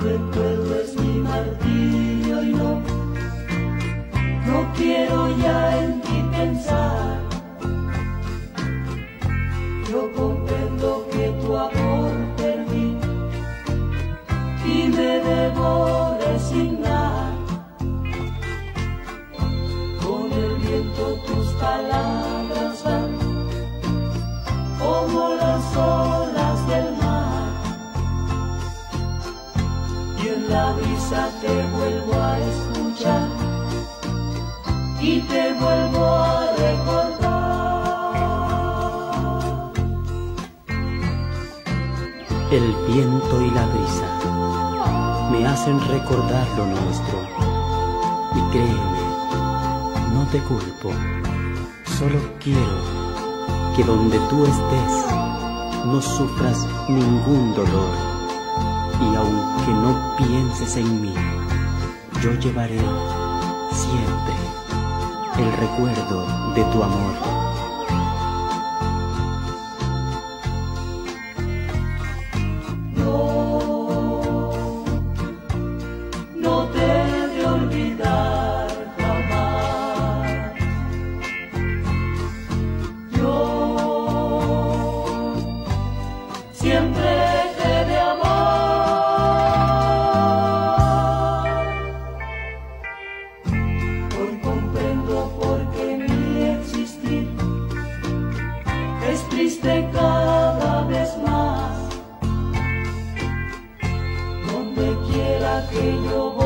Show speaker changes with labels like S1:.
S1: recuerdo es mi martirio y no quiero ya en ti pensar. Yo comprendo que tu amor perdí y me debo resignar. Con el viento tus palabras van como las olas del mar, y en la brisa te vuelvo a escuchar y te vuelvo a recordar.
S2: El viento y la brisa me hacen recordar lo nuestro, y créeme, no te culpo, solo quiero que donde tú estés no sufras ningún dolor, y aunque no pienses en mí, yo llevaré siempre el recuerdo de tu amor.
S1: No te he de olvidar jamás. Yo siempre te he de amar. Hoy comprendo por qué mi existir es triste cada vez más. Donde quiera que yo voy,